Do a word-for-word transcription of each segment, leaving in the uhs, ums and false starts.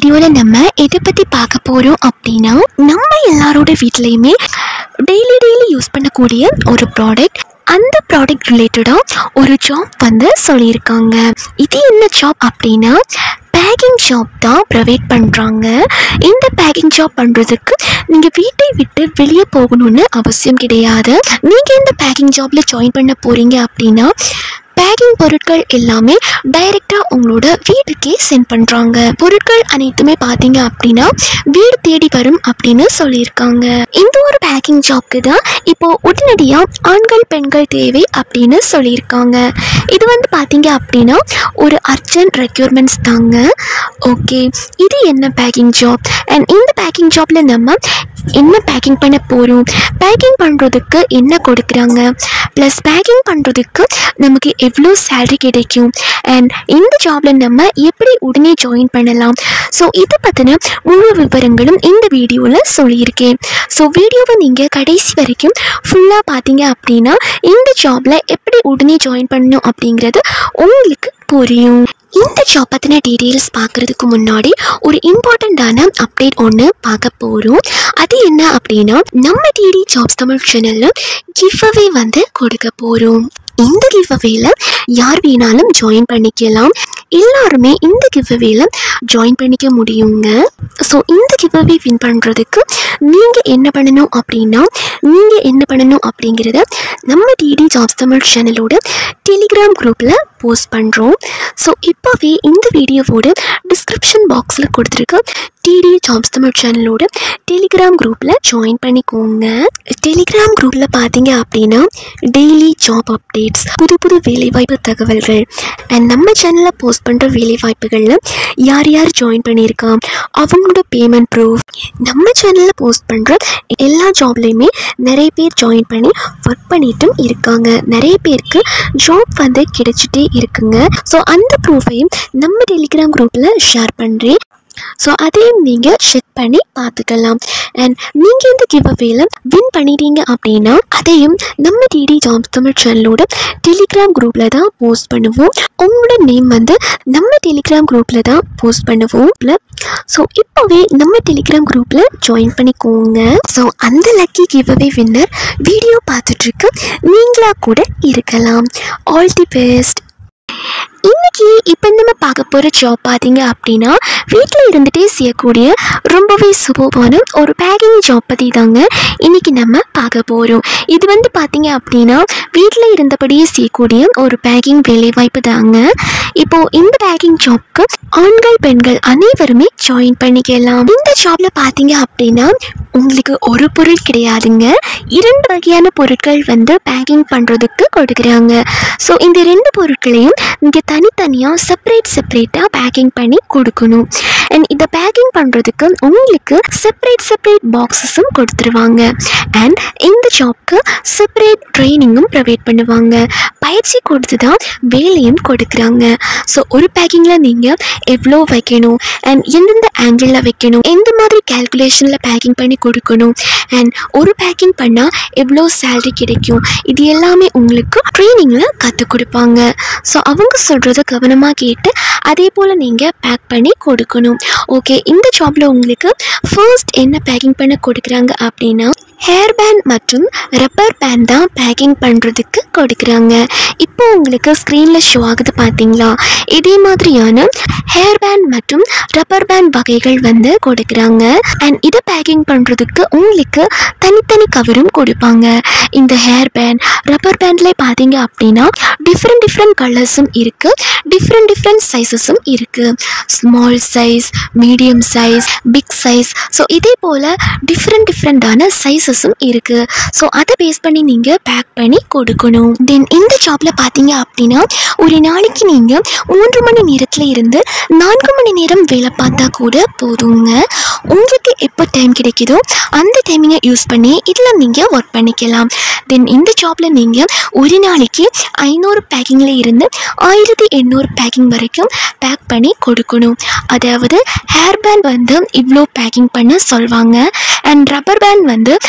வீடியோவில் நம்ம எதை பற்றி பார்க்க போகிறோம் அப்படின்னா, நம்ம எல்லாரோட வீட்லேயுமே டெய்லி டெய்லி யூஸ் பண்ணக்கூடிய ஒரு ப்ராடக்ட். அந்த ப்ராடக்ட் ரிலேட்டடாக ஒரு ஜாப் வந்து சொல்லியிருக்காங்க. இது என்ன ஜாப் அப்படின்னா, பேக்கிங் ஜாப் தான் ப்ரொவைட் பண்ணுறாங்க. இந்த பேக்கிங் ஜாப் பண்ணுறதுக்கு நீங்கள் வீட்டை விட்டு வெளியே போகணும்னு அவசியம் கிடையாது. நீங்கள் இந்த பேக்கிங் ஜாப்பில் ஜாயின் பண்ண போகிறீங்க அப்படின்னா, பேக்கிங் பொருட்கள் எல்லாமே டைரெக்டாக உங்களோட வீட்டுக்கே சென்ட் பண்ணுறாங்க. பொருட்கள் அனைத்துமே பார்த்தீங்க அப்படின்னா வீடு தேடி வரும் அப்படின்னு சொல்லியிருக்காங்க. இந்த ஒரு பேக்கிங் ஜாப்க்கு தான் இப்போது உடனடியாக ஆண்கள் பெண்கள் தேவை அப்படின்னு சொல்லியிருக்காங்க. இது வந்து பார்த்தீங்க அப்படின்னா ஒரு அர்ஜென்ட் ரெக்யூர்மெண்ட்ஸ் தாங்க. ஓகே, இது என்ன பேக்கிங் ஜாப் அண்ட் இந்த பேக்கிங் ஜாப்பில் நம்ம என்ன பேக்கிங் பண்ண போகிறோம், பேக்கிங் பண்ணுறதுக்கு என்ன கொடுக்குறாங்க, ப்ளஸ் பேக்கிங் பண்ணுறதுக்கு நமக்கு எவ்வளோ சேலரி கிடைக்கும் அண்ட் இந்த ஜாபில் நம்ம எப்படி உடனே ஜாயின் பண்ணலாம். ஸோ இதை பற்றின முழு விவரங்களும் இந்த வீடியோவில் சொல்லியிருக்கேன். ஸோ வீடியோவை நீங்கள் கடைசி வரைக்கும் ஃபுல்லாக பார்த்தீங்க அப்படின்னா இந்த ஜாபில் எப்படி உடனே ஜாயின் பண்ணணும் அப்படிங்கிறது உங்களுக்கு புரியும். இந்த ஜாப் பற்றின டீட்டெயில்ஸ் பார்க்குறதுக்கு முன்னாடி ஒரு இம்பார்ட்டண்ட்டான அப்டேட் ஒன்று பார்க்க போகிறோம். அது என்ன அப்படின்னா, நம்ம டிடி ஜாப்ஸ் தமிழ் சேனலில் கிவ் அவே வந்து கொடுக்க போகிறோம். இந்த கிவ் அவேல யார் வேணாலும் ஜாயின் பண்ணிக்கலாம். எல்லாருமே இந்த கிவ் அவேல ஜாயின் பண்ணிக்க முடியுங்க. ஸோ இந்த கிவ் அவே வின் பண்ணுறதுக்கு நீங்கள் என்ன பண்ணணும் அப்படின்னா, நீங்கள் என்ன பண்ணணும் அப்படிங்கிறத நம்ம டிடி ஜாப்ஸ் தமிழ் சேனலோட டெலிகிராம் குரூப்பில் போஸ்ட் பண்ணுறோம். ஸோ இப்போவே இந்த வீடியோவோட டிஸ்கிரிப்ஷன் பாக்ஸில் கொடுத்துருக்க டிடி ஜாப்ஸ் தமிழ் சேனலோட டெலிகிராம் குரூப்பில் ஜாயின் பண்ணிக்கோங்க. டெலிகிராம் குரூப்பில் பார்த்தீங்க அப்படின்னா டெய்லி ஜாப் அப்டேட்ஸ், புது புது வேலைவாய்ப்பு தகவல்கள் அண்ட் நம்ம சேனலில் போஸ்ட் பண்ணுற வேலைவாய்ப்புகளில் யார் யார் ஜாயின் பண்ணியிருக்கான், அவங்களோட பேமெண்ட் ப்ரூஃப், நம்ம சேனலில் போஸ்ட் பண்ணுற எல்லா ஜாப்லேயுமே நிறைய பேர் ஜாயின் பண்ணி ஒர்க் பண்ணிட்டும் இருக்காங்க. நிறைய பேருக்கு ஜாப் வந்து கிடைச்சிட்டே இருக்குங்க. ஸோ அந்த ப்ரூஃபையும் நம்ம டெலிகிராம் குரூப்பில் ஷேர் பண்ணுறேன். ஸோ அதையும் நீங்கள் செக் பண்ணி பார்த்துக்கலாம். அண்ட் நீங்கள் இந்த கிவ் அவேல வின் பண்ணிட்டீங்க அப்படின்னா அதையும் நம்ம டிடி ஜாப்ஸ் தமிழ் சேனலோட டெலிகிராம் குரூப்பில் தான் போஸ்ட் பண்ணுவோம். உங்களோட நேம் வந்து நம்ம டெலிகிராம் குரூப்பில் தான் போஸ்ட் பண்ணுவோம். ஸோ இப்போவே நம்ம டெலிகிராம் குரூப்பில் ஜாயின் பண்ணிக்கோங்க. ஸோ அந்த lucky giveaway winner video பார்த்துட்ருக்கு நீங்களாக கூட இருக்கலாம். All the best. இன்னைக்கு இப்போ நம்ம பார்க்க போகிற ஜாப் பார்த்தீங்க அப்படின்னா, வீட்டில் இருந்துகிட்டே செய்யக்கூடிய ரொம்பவே சூப்பரான ஒரு பேக்கிங் ஜாப் பற்றி தாங்க இன்றைக்கி நம்ம பார்க்க போகிறோம். இது வந்து பார்த்தீங்க அப்படின்னா வீட்டில் இருந்தபடியே செய்யக்கூடிய ஒரு பேக்கிங் வேலைவாய்ப்பு தாங்க. இப்போது இந்த பேக்கிங் ஜாப்க்கு ஆண்கள் பெண்கள் அனைவருமே ஜாயின் பண்ணிக்கலாம். இந்த ஜாப்பில் பார்த்தீங்க அப்படின்னா உங்களுக்கு ஒரு பொருள் கிடையாதுங்க, இரண்டு வகையான பொருட்கள் வந்து பேக்கிங் பண்ணுறதுக்கு கொடுக்குறாங்க. ஸோ இந்த ரெண்டு பொருட்களையும் நீங்கள் தனித்தனியாக செப்பரேட் செப்பரேட்டாக பேக்கிங் பண்ணி கொடுக்கணும். அண்ட் இதை பேக்கிங் பண்ணுறதுக்கு உங்களுக்கு செப்பரேட் செப்பரேட் பாக்ஸஸும் கொடுத்துருவாங்க. அண்ட் இந்த ஜாப்க்கு செப்பரேட் ட்ரைனிங்கும் ப்ரொவைட் பண்ணுவாங்க. பயிற்சி கொடுத்து தான் வேலையும் கொடுக்குறாங்க. ஸோ ஒரு பேக்கிங்கில் நீங்கள் எவ்வளோ வைக்கணும் அண்ட் எந்தெந்த ஆங்கிளில் வைக்கணும், எந்த மாதிரி கேல்குலேஷனில் பேக்கிங் பண்ணி கொடுக்கணும் அண்ட் ஒரு பேக்கிங் பண்ணால் எவ்வளோ சேலரி கிடைக்கும், இது எல்லாமே உங்களுக்கு ட்ரைனிங்கில் கற்றுக் கொடுப்பாங்க. ஸோ அவங்க சொல்கிறத கவனமாக கேட்டு அதே போல் நீங்கள் பேக் பண்ணி கொடுக்கணும். ஓகே, இந்த ஜாப்பில் உங்களுக்கு ஃபர்ஸ்ட் என்ன பேக்கிங் பண்ண கொடுக்குறாங்க அப்படின்னா ஹேர் பேண்ட் மற்றும் ரப்பர் பேண்ட் தான் பேக்கிங் பண்ணுறதுக்கு கொடுக்குறாங்க. இப்போ உங்களுக்கு ஸ்க்ரீனில் ஷோ ஆகுது பார்த்தீங்களா, இதே மாதிரியான ஹேர் பேண்ட் மற்றும் ரப்பர் பேண்ட் வகைகள் வந்து கொடுக்குறாங்க. அண்ட் இதை பேக்கிங் பண்ணுறதுக்கு உங்களுக்கு தனித்தனி கவரும் கொடுப்பாங்க. இந்த ஹேர் பேண்ட் ரப்பர் பேண்ட்லேயே பார்த்தீங்க அப்படின்னா டிஃப்ரெண்ட் டிஃப்ரெண்ட் கலர்ஸும் இருக்குது, டிஃப்ரெண்ட் டிஃப்ரெண்ட் சைஸஸும் இருக்குது. Small size, medium size, big size. So இதே போல் டிஃப்ரெண்ட் டிஃப்ரெண்ட்டான சைஸஸும் இருக்குது. ஸோ அதை பேஸ் பண்ணி நீங்கள் பேக் பண்ணி கொடுக்கணும். தென் இந்த ஜாப்பில் பார்த்தீங்க அப்படின்னா ஒரு நாளைக்கு நீங்கள் மூன்று மணி நேரத்தில் இருந்து நான்கு மணி நேரம் வேலை பார்த்தா கூட போதுங்க. உங்களுக்கு எப்போ டைம் கிடைக்குதோ அந்த டைமிங்கை யூஸ் பண்ணி இதில் நீங்கள் ஒர்க் பண்ணிக்கலாம். தென் இந்த ஜாப்பில் நீங்கள் ஒரு நாளைக்கு ஐநூறு பேக்கிங்கில் இருந்து ஆயிரத்தி எண்ணூறு பேக்கிங் வரைக்கும் பேக் பண்ணி கொடுக்கணும். அதாவது ஹேர் பேண்ட் வந்து இவ்வளோ பேக்கிங் பண்ண சொல்வாங்க அண்ட் ரப்பர் பேண்ட் வந்து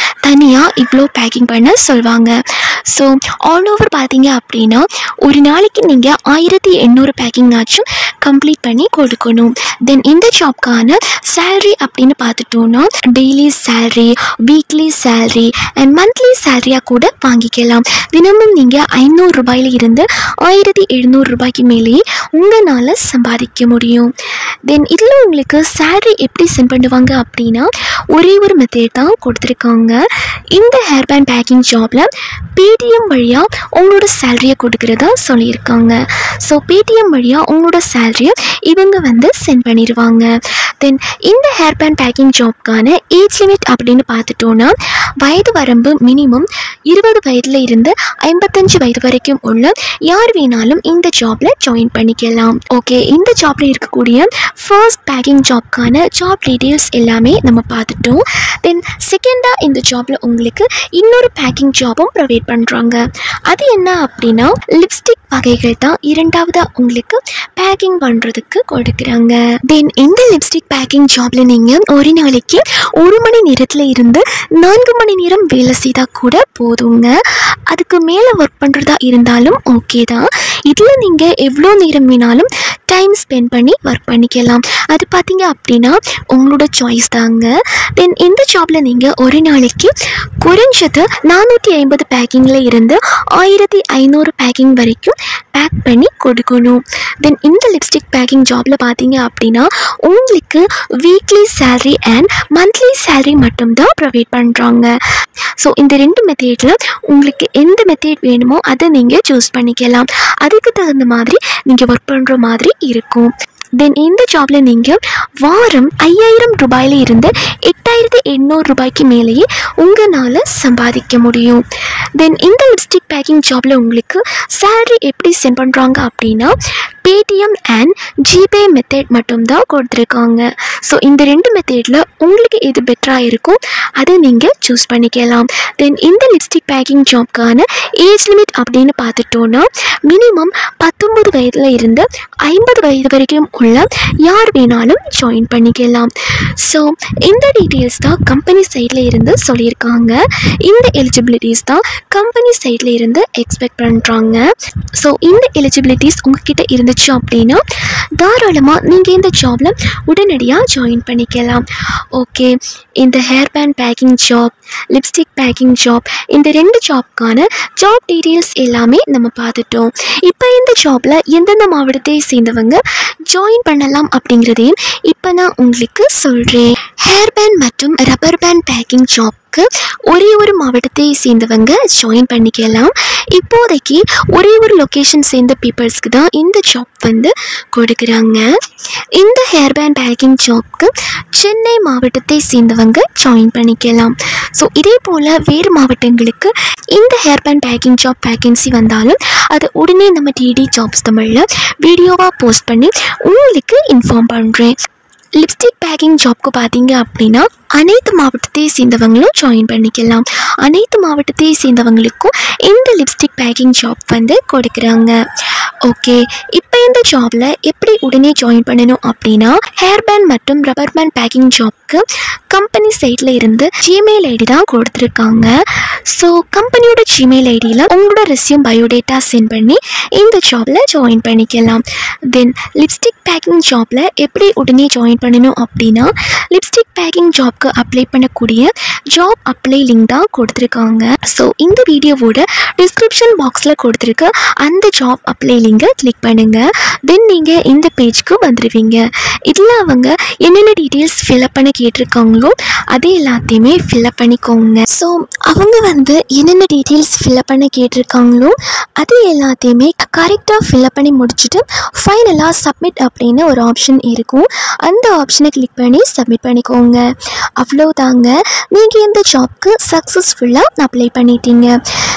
தனியாக இவ்வளோ பேக்கிங் பண்ண சொல்லுவாங்க. ஸோ ஆல் ஓவர் பார்த்தீங்க அப்படின்னா ஒரு நாளைக்கு நீங்கள் ஆயிரத்தி எண்ணூறு பேக்கிங்னாச்சும் கம்ப்ளீட் பண்ணி கொடுக்கணும். தென் இந்த ஜாப்க்கான சேல்ரி அப்படின்னு பார்த்துட்டோன்னா daily salary, weekly salary and monthly சேல்ரியாக கூட வாங்கிக்கலாம். தினமும் நீங்கள் ஐநூறு ரூபாயில இருந்து ஆயிரத்தி எழுநூறு ரூபாய்க்கு மேலேயே உங்களால் சம்பாதிக்க முடியும். தென் இதில் உங்களுக்கு சேல்ரி எப்படி சென்ட் பண்ணுவாங்க அப்படின்னா ஒரே ஒரு மெத்தட் தான் கொடுத்துருக்காங்க. இந்த ஹேர் பேண்ட் பேக்கிங் ஜாபில் பேடிஎம் வழியாக உங்களோட சேல்ரியை கொடுக்குறதா சொல்லியிருக்காங்க. ஸோ பேடிஎம் வழியாக உங்களோட சேல்ரியை இவங்க வந்து சென்ட் பண்ணிடுவாங்க. தென் இந்த ஹேர் பேண்ட் பேக்கிங் ஜாப்க்கான ஏஜ் லிமிட் அப்படின்னு பார்த்துட்டோன்னா வயது வரம்பு மினிமம் இருபது வயதில் இருந்து ஐம்பத்தஞ்சு வயது வரைக்கும் உள்ள யார் வேணாலும் இந்த ஜாப்ல ஜாயின் பண்ணிக்கலாம். ஓகே, இந்த ஜாப்ல இருக்கக்கூடிய ஃபர்ஸ்ட் பேக்கிங் ஜாப்க்கான ஜாப் டீட்டெயில்ஸ் எல்லாமே நம்ம பார்த்துட்டோம். தென் செகண்டாக இந்த ஜாப்ல உங்களுக்கு இன்னொரு பேக்கிங் ஜாபும் ப்ரொவைட் பண்ணுறாங்க. அது என்ன அப்படின்னா லிப்ஸ்டிக் வகைகள் தான் இரண்டாவதாக உங்களுக்கு பேக்கிங் பண்ணுறதுக்கு கொடுக்குறாங்க. தென் இந்த லிப்ஸ்டிக் பேக்கிங் ஜாப்ல நீங்கள் ஒரு நாளைக்கு ஒரு மணி நேரத்தில் இருந்து நான்கு மணி நேரம் வேலை செய்தால் கூட போதுங்க. அதுக்கு மேலே ஒர்க் பண்ணுறதா இருந்தாலும் ஓகே தான். இதில் நீங்கள் எவ்வளோ நேரம் வேணாலும் டைம் ஸ்பெண்ட் பண்ணி ஒர்க் பண்ணிக்கலாம். அது பார்த்தீங்க அப்படின்னா உங்களோட சாய்ஸ் தாங்க. தென் இந்த ஜாபில் நீங்கள் ஒரு நாளைக்கு குறைஞ்சது நானூற்றி ஐம்பது பேக்கிங்கில் இருந்து ஆயிரத்தி ஐநூறு பேக்கிங் வரைக்கும் பேக் பண்ணி கொடுக்கணும். தென் இந்த லிப்ஸ்டிக் பேக்கிங் ஜாபில் பார்த்தீங்க அப்படின்னா உங்களுக்கு weekly salary and monthly salary மட்டும்தான் ப்ரொவைட் பண்ணுறாங்க. ஸோ இந்த ரெண்டு மெத்தேடில் உங்களுக்கு எந்த மெத்தேட் வேணுமோ அதை நீங்கள் சூஸ் பண்ணிக்கலாம். அதுக்கு தகுந்த மாதிரி நீங்கள் ஒர்க் பண்ணுற மாதிரி இருக்கும். தென் இந்த ஜாபில் நீங்கள் வாரம் ஐயாயிரம் ரூபாயில இருந்து எட்டாயிரத்தி எண்ணூறு ரூபாய்க்கு மேலேயே உங்களால் சம்பாதிக்க முடியும். தென் இந்த லிப்ஸ்டிக் பேக்கிங் ஜாபில் உங்களுக்கு சேலரி எப்படி சென்ட் பண்ணுறாங்க அப்படின்னா பேடிஎம் அண்ட் ஜிபே மெத்தட் மட்டும்தான் கொடுத்துருக்காங்க. ஸோ இந்த ரெண்டு மெத்தடில் உங்களுக்கு எது பெட்டராக இருக்கும் அதை நீங்கள் சூஸ் பண்ணிக்கலாம். தென் இந்த லிப்ஸ்டிக் பேக்கிங் ஜாப்க்கான ஏஜ் லிமிட் அப்படின்னு பார்த்துட்டோன்னா மினிமம் பத்தொம்பது வயதில் இருந்து ஐம்பது வயது வரைக்கும் உள்ள யார் வேணாலும் ஜாயின் பண்ணிக்கலாம். ஸோ இந்த டீட்டெயில்ஸ் தான் கம்பெனி சைடில் இருந்து சொல்லியிருக்காங்க. இந்த எலிஜிபிலிட்டிஸ் தான் கம்பெனி சைடில் இருந்து எக்ஸ்பெக்ட் பண்ணுறாங்க. ஸோ இந்த எலிஜிபிலிட்டிஸ் உங்ககிட்ட இருந்துச்சு அப்படின்னா தாராளமாக நீங்கள் இந்த ஜாபில் உடனடியாக ஜாயின் பண்ணிக்கலாம். ஓகே, இந்த hair band packing job, lipstick packing job, இந்த ரெண்டு ஜாப்க்கான ஜாப் டீட்டெயில்ஸ் எல்லாமே நம்ம பார்த்துட்டோம். இப்போ இந்த ஜாபில் எந்தெந்த மாவட்டத்தை சேர்ந்தவங்க ஜாயின் பண்ணலாம் அப்படிங்கிறதையும் இப்போ நான் உங்களுக்கு சொல்கிறேன். ஹேர் பேண்ட் மற்றும் ரப்பர் பேண்ட் பேக்கிங் ஜாப் ஒரே ஒரு மாவட்டத்தை சேர்ந்தவங்க ஜாயின் பண்ணிக்கலாம். இப்போதைக்கு ஒரே ஒரு லொக்கேஷன் சேர்ந்த பீப்புள்ஸ்க்கு தான் இந்த ஜாப் வந்து கொடுக்குறாங்க. இந்த ஹேர் பேண்ட் பேக்கிங் ஜாப்க்கு சென்னை மாவட்டத்தை சேர்ந்தவங்க ஜாயின் பண்ணிக்கலாம். ஸோ இதே போல் வேறு மாவட்டங்களுக்கு இந்த hair band packing job vacancy வந்தாலும் அதை உடனே நம்ம டிடி ஜாப்ஸ் தமிழில் வீடியோவாக போஸ்ட் பண்ணி உங்களுக்கு இன்ஃபார்ம் பண்ணுறேன். லிப்ஸ்டிக் பேக்கிங் ஜாப்க்கு பார்த்தீங்க அப்படின்னா அனைத்து மாவட்டத்தை சேர்ந்தவங்களும் ஜாயின் பண்ணிக்கலாம். அனைத்து மாவட்டத்தை சேர்ந்தவங்களுக்கும் இந்த லிப்ஸ்டிக் பேக்கிங் ஜாப் வந்து கொடுக்குறாங்க. ஓகே, இப்போ இந்த ஜாபில் எப்படி உடனே ஜாயின் பண்ணணும் அப்படின்னா ஹேர் பேண்ட் மற்றும் ரப்பர் பேண்ட் பேக்கிங் ஜாப்க்கு கம்பெனி சைட்டில் இருந்து ஜிமெயில் ஐடி தான் கொடுத்துருக்காங்க. ஸோ கம்பெனியோட ஜிமெயில் ஐடியில் உங்களோட ரெஸ்யூம் பயோடேட்டா சென்ட் பண்ணி இந்த ஜாபில் ஜாயின் பண்ணிக்கலாம். தென் லிப்ஸ்டிக் பேக்கிங் ஜாபில் எப்படி உடனே ஜாயின் பண்ணணும் அப்படின்னா லிப்ஸ்டிக் பேக்கிங் ஜாப்க்கு அப்ளை பண்ணக்கூடிய ஜாப் அப்ளை லிங்க் தான் கொடுத்துருக்காங்க. ஸோ இந்த வீடியோவோட டிஸ்கிரிப்ஷன் பாக்ஸில் கொடுத்துருக்க அந்த ஜாப் அப்ளை லிங்கை கிளிக் பண்ணுங்கள். தென் நீங்கள் இந்த பேஜ்க்கு வந்துடுவீங்க. இதில் அவங்க என்னென்ன டீட்டெயில்ஸ் ஃபில்அப் பண்ண கேட்டிருக்காங்களோ அது எல்லாத்தையுமே ஃபில்அப் பண்ணிக்கோங்க. ஸோ அவங்க வந்து என்னென்ன டீட்டெயில்ஸ் ஃபில்அப் பண்ண கேட்டிருக்காங்களோ அது எல்லாத்தையுமே கரெக்டாக ஃபில்அப் பண்ணி முடிச்சுட்டு ஃபைனலாக சப்மிட் அப்படின்னு ஒரு ஆப்ஷன் இருக்கும். அந்த ஆப்ஷனை கிளிக் பண்ணி சப்மிட் பண்ணிக்கோங்க. அவ்வளோதாங்க, நீங்கள் இந்த ஜாப்க்கு சக்ஸஸ்ஃபுல்லாக அப்ளை பண்ணிட்டீங்க.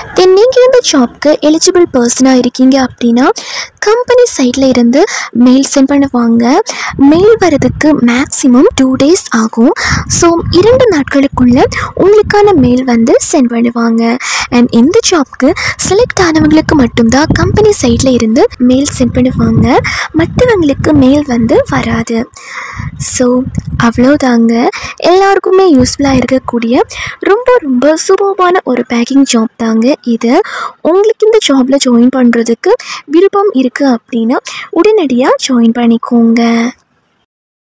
தென் நீங்கள் இந்த ஜாப்க்கு எலிஜிபிள் பர்சனாக இருக்கீங்க அப்படின்னா கம்பெனி சைடில் இருந்து மெயில் சென்ட் பண்ணுவாங்க. மெயில் வரதுக்கு மேக்ஸிமம் டூ டேஸ் ஆகும். ஸோ இரண்டு நாட்களுக்குள்ளே உங்களுக்கான மெயில் வந்து சென்ட் பண்ணுவாங்க. அண்ட் இந்த ஜாப்க்கு செலக்ட் ஆனவங்களுக்கு மட்டும்தான் கம்பெனி சைடில் இருந்து மெயில் சென்ட் பண்ணுவாங்க. மற்றவங்களுக்கு மெயில் வந்து வராது. ஸோ அவ்வளோதாங்க. எல்லாருக்குமே யூஸ்ஃபுல்லாக இருக்கக்கூடிய ரொம்ப ரொம்ப சூப்பரான ஒரு பேக்கிங் ஜாப் தாங்க இது. உங்களுக்கு இந்த ஜாபில் ஜாயின் பண்ணுறதுக்கு விருப்பம் இருக்குது அப்படின்னா உடனடியாக ஜாயின் பண்ணிக்கோங்க.